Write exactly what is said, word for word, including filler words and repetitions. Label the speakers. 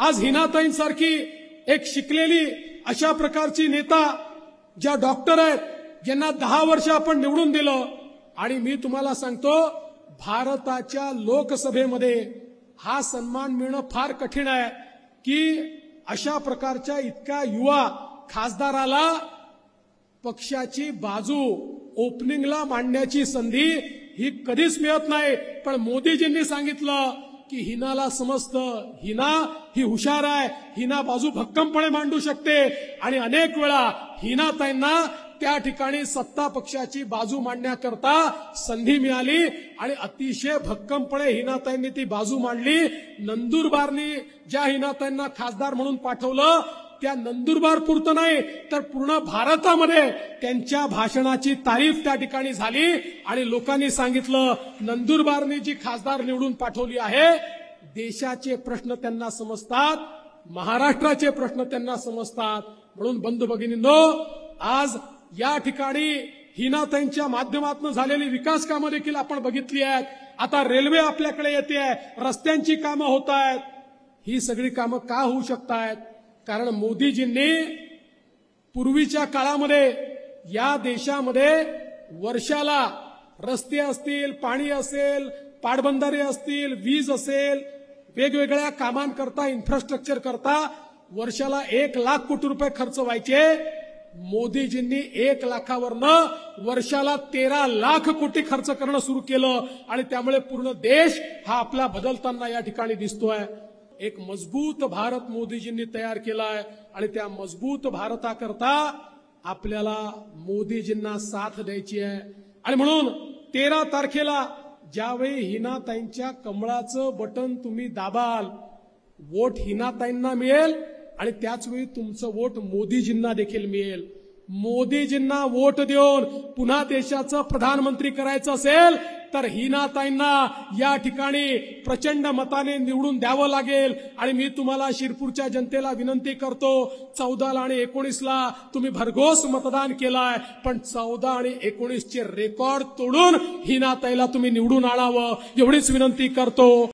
Speaker 1: आज हिनाताईंसारखी एक शिकलेली अशा प्रकारची नेता ज्या डॉक्टर आहेत ज्यांना दहा वर्ष आपण निवडून दिलं, आणि मी तुम्हाला सांगतो भारताच्या लोकसभेमध्ये हा सन्मान मिळणं फार कठीण आहे की अशा प्रकारच्या इतक्या युवा खासदाराला पक्षाची बाजू ओपनिंगला मांडण्याची संधी ही कधीच मिळत नाही। पण मोदीजींनी सांगितलं की हिनाला समजतं, हिना ही हुशार आहे, हिना बाजू भक्कमपणे मांडू शकते, आणि अनेक वेळा हिनाताईंना त्या ठिकाणी सत्ता पक्षाची बाजू मांडण्याकरता संधी मिळाली आणि अतिशय भक्कमपणे हिनाताईंनी ती बाजू मांडली। नंदुरबारनी ज्या हिनाताईंना खासदार म्हणून पाठवलं त्या नंदुरबार पुरतं नाही तर पूर्ण भारतामध्ये त्यांच्या भाषणाची तारीफ त्या ठिकाणी झाली आणि लोकांनी सांगितलं नंदुरबारनी जी खासदार निवडून पाठवली आहे देशाचे प्रश्न त्यांना समजतात, महाराष्ट्राचे प्रश्न त्यांना समजतात। म्हणून बंधू भगिनींनो, आज या ठिकाणी हिनाताईंच्या माध्यमातून झालेली विकास कामं देखील आपण बघितली आहेत। आता रेल्वे आपल्याकडे येते आहे, रस्त्यांची कामं होत आहेत। ही सगळी कामं का होऊ शकतात? कारण मोदीजींनी पूर्वीच्या काळामध्ये या देशामध्ये वर्षाला रस्ते असतील, पाणी असेल, पाटबंधारे असतील, वीज असेल, वेगवेगळ्या कामांकरता इन्फ्रास्ट्रक्चर करता वर्षाला एक लाख कोटी रुपये खर्च व्हायचे। मोदीजींनी एक लाखावरनं वर्षाला तेरा लाख कोटी खर्च करणं सुरू केलं आणि त्यामुळे पूर्ण देश हा आपला बदलताना या ठिकाणी दिसतोय। एक मजबूत भारत मोदीजींनी तयार केलाय आणि त्या मजबूत भारताकरता आपल्याला मोदीजींना साथ द्यायची आहे। आणि म्हणून तेरा तारखेला ज्यावेळी हिनाताईंच्या कमळाचं बटन तुम्ही दाबाल, वोट हिनाताईंना मिळेल आणि त्याच वेळी तुमचं वोट मोदीजींना देखील मिळेल। मोदीजींना वोट देऊन पुन्हा देशाचं प्रधानमंत्री करायचं असेल तर हिनाताईंना या ठिकाणी प्रचंड मताने निवडून द्यावं लागेल। आणि मी तुम्हाला शिरपूरच्या जनतेला विनंती करतो, चौदाला आणि एकोणीसला तुम्ही भरघोस मतदान केलाय, पण चौदा आणि एकोणीसचे रेकॉर्ड तोडून हिनाताईला तुम्ही निवडून आणावं एवढीच विनंती करतो।